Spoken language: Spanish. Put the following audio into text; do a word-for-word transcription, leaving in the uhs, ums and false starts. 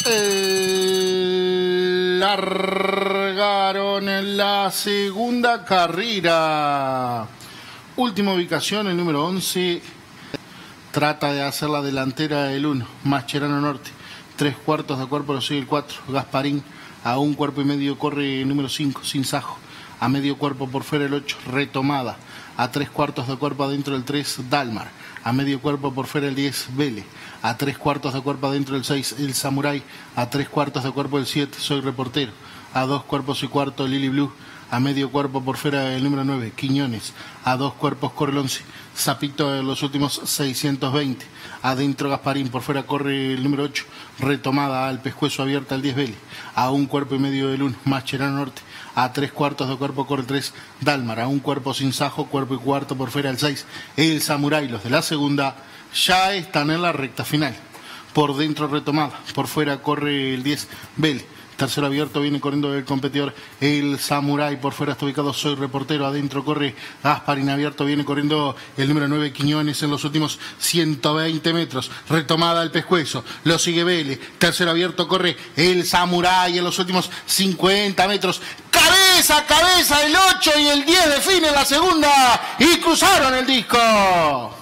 Largaron en la segunda carrera. Última ubicación, el número once. Trata de hacer la delantera el uno, Mascherano Norte. Tres cuartos de cuerpo lo sigue el cuatro, Gasparín. A un cuerpo y medio corre el número cinco, Sin Sajo. A medio cuerpo por fuera el ocho, Retomada. A tres cuartos de cuerpo adentro el tres, Dalmar. A medio cuerpo por fuera el diez, Vele. A tres cuartos de cuerpo adentro el seis, El Samurai. A tres cuartos de cuerpo el siete, Soy Reportero. A dos cuerpos y cuarto, Lily Blue. A medio cuerpo por fuera el número nueve, Quiñones. A dos cuerpos corre el once, Zapito de los últimos seiscientos veinte. Adentro Gasparín, por fuera corre el número ocho, Retomada. Al pescuezo abierta el diez, Vélez. A un cuerpo y medio del uno, Mascherano Norte. A tres cuartos de cuerpo corre el tres, Dalmar. A un cuerpo Sin Sajo, cuerpo y cuarto por fuera el seis, El Samurai. Los de la segunda ya están en la recta final. Por dentro Retomada, por fuera corre el diez, Vélez. Tercero abierto viene corriendo el competidor El Samurai, por fuera está ubicado Soy Reportero, adentro corre Gasparín, abierto viene corriendo el número nueve, Quiñones, en los últimos ciento veinte metros. Retomada al pescuezo, lo sigue Vélez. Tercero abierto corre El Samurai en los últimos cincuenta metros. Cabeza a cabeza el ocho y el diez definen la segunda y cruzaron el disco.